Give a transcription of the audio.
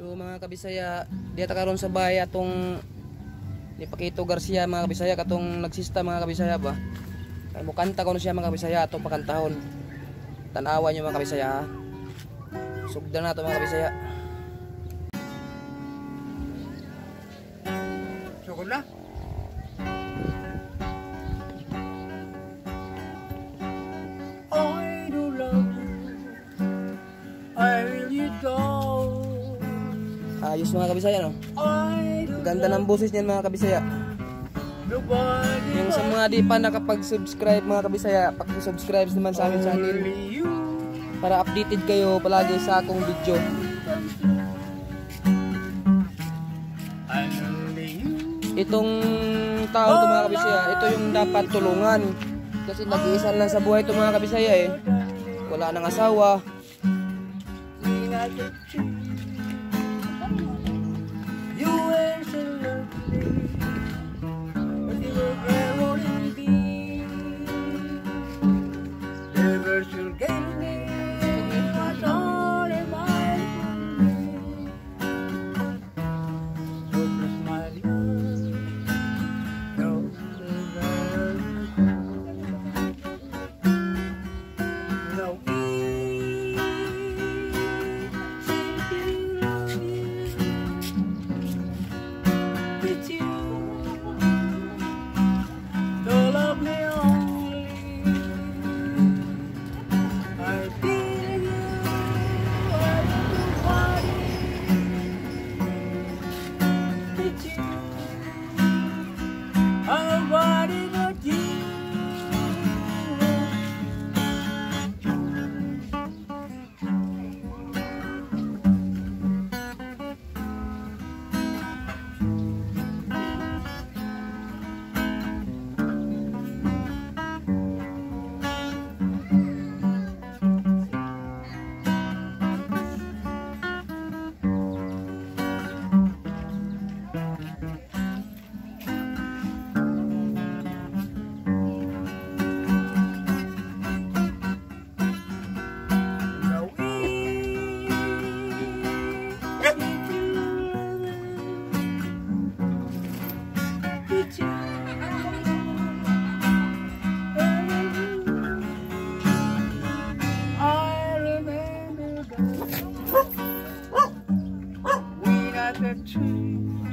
So mga kabisaya, dito karon sa bahay atong ni Paquito Garcia mga kabisaya katong nagsista mga kabisaya ba. Kay mo kanta ko siya mga kabisaya atong pakantahon. Tan-awan niyo mga kabisaya ha. Sugdan na to mga kabisaya. Sugod na. I do love you, I really do. Ayos mga kabisaya no. Ganda ng boses niyan mga kabisaya. Yung sa mga di pa nakapag-subscribe mga kabisaya, paki-subscribe naman sa amin channel para updated kayo palagi sa akong video. Itong tao to mga kabisaya, ito yung dapat tulungan. Kasi nag-iisa lang sa buhay ito mga kabisaya eh. Wala nang asawa. You were so lovely, but you were ever in me. Never should get me, was all in my dream. So bless my love, no desire, no with you, don't love me only. I feel you, I want to party with you. Nobody but you. I remember we got the tree.